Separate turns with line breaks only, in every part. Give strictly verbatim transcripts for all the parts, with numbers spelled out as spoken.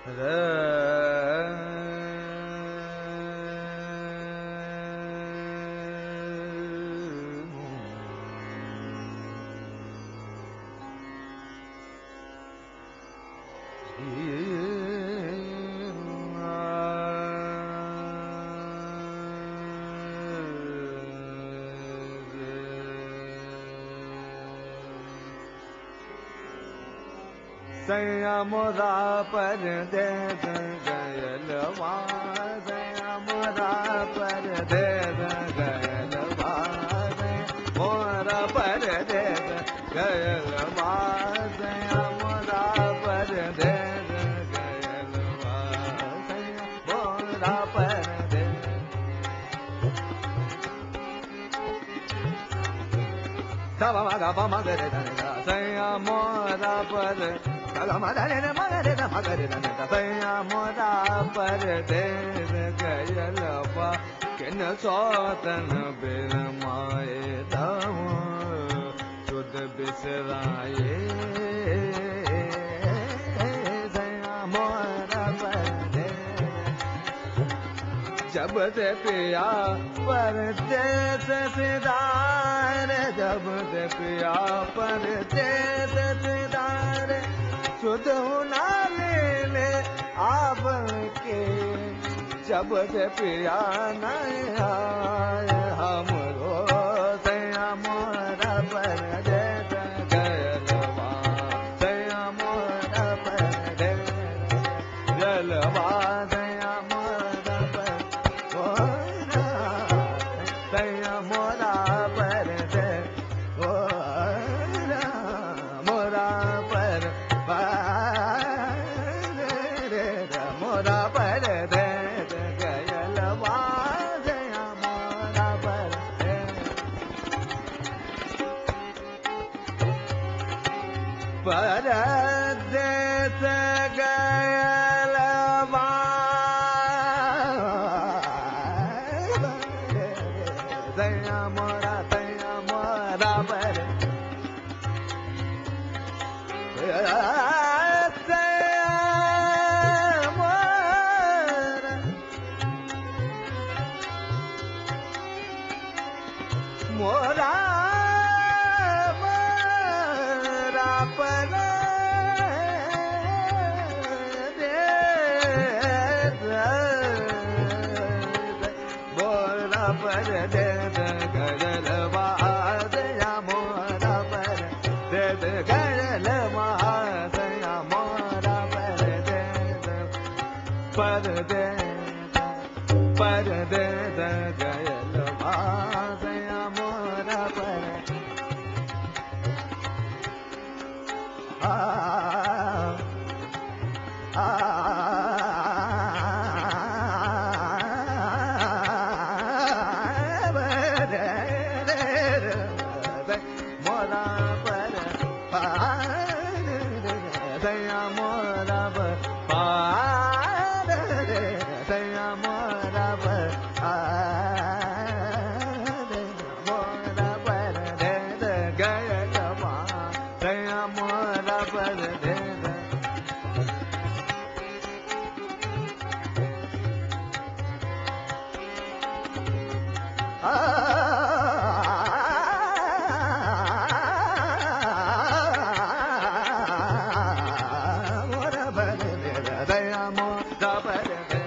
सैया मोरा पर दे गयलवा सैया मोरा पर दे गयलवा मोरा पर दे गयलवा सैया मोरा पर दे गयलवा सैया मोरा पर दे सा मा गा मा गा रे गा सैया मोरा पर सैया मोरा पर दे गयलवा किन सोतन बिन माए दम शुद्ध बिसराए सैया मोरा पर दे जब से पिया परदेस सिदार जब से पिया परदेस सिदार शुद्ध होना ले आप के जब से पिया नहीं आए हमरो सैया मोरा पर दे गयलवा सैया मोरा पर दे गयलवा सैया मोरा पर मोरा सैया मोरा पर दे मोरा मोरा पर मोरा पर दे गयलवा सैया मोरा पर दे परदेस गयलवा सैया मोरा सैया मोरा पर मोरा मोरा पर दे मोरा पर दे गयलवा सैया मोरा पर दे गयलवा सैया मोरा पर दे पर दे पर दे गयलवा सैया मोरा पर आ आ मोरा पर सैया मोरा पर सैया मोरा पर मोरा पर दे गयलवा सैया मोरा पर दे आ मोरा पर दे सैया मोरा पर दे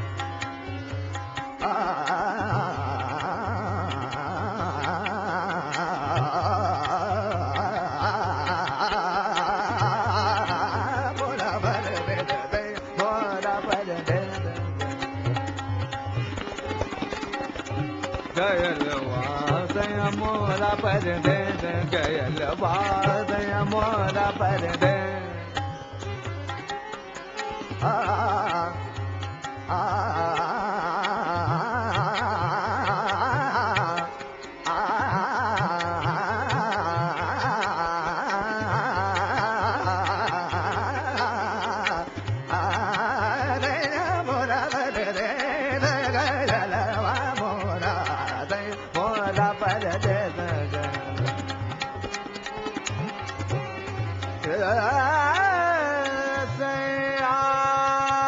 आ मोरा पर दे मोरा पर दे गयलवा सैया मोरा पर दे गयलवा सैया मोरा पर दे आ आ सैया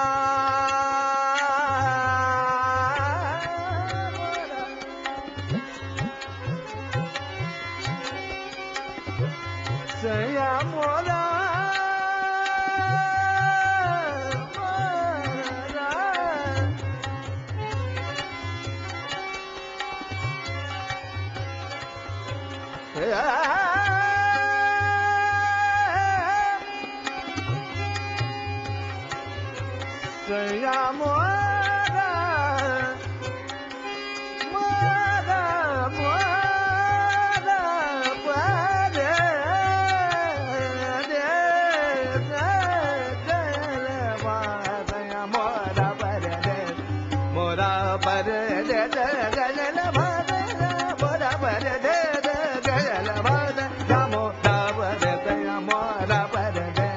सैया मोरा मोरा मोरा पर दे गलबा सैया मोरा पर दे मोरा पर दे गलबा मोरा पर दे गलबा मोरा पर सैया मोरा पर दे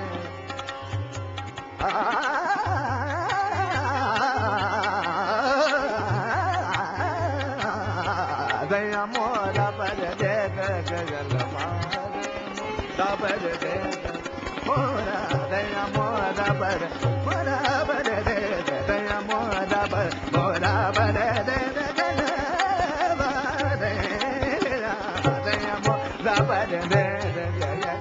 दया मोरा पर दे गगल मोरा पर दे मोरा दया मोरा पर मोरा पर दे दया मोरा पर मोरा पर दे गगल दया मोरा पर दे गगल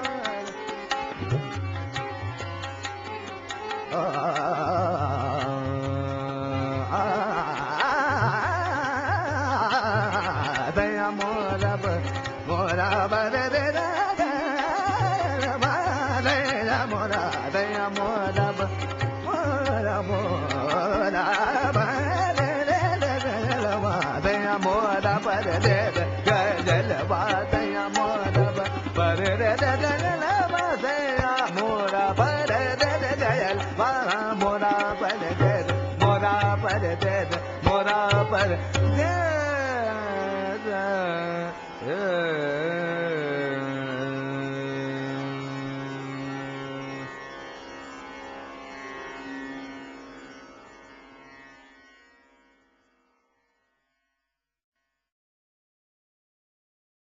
दया मोरा मोरा बर दे दया मोरा दया मोरा मोरा मोरा बर दे दया मोरा पर दे गजल दया मोरा पर दे गजल दया मोरा पर दे गजल मोरा पर दे मोरा पर दे मोरा पर दे Yeah.